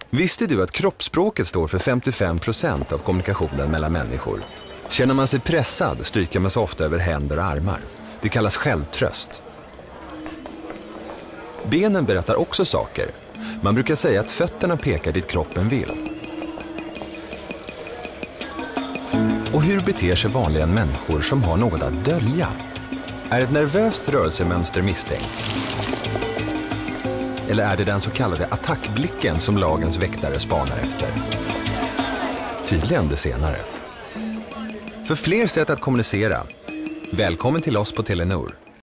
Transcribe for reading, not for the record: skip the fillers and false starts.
Visste du att kroppsspråket står för 55% av kommunikationen mellan människor? Känner man sig pressad stryker man sig ofta över händer och armar. Det kallas självtröst. Benen berättar också saker. Man brukar säga att fötterna pekar dit kroppen vill. Och hur beter sig vanliga människor som har något att dölja? Är ett nervöst rörelsemönster misstänkt? Eller är det den så kallade attackblicken som lagens väktare spanar efter? Tydligen det senare. För fler sätt att kommunicera, välkommen till oss på Telenor.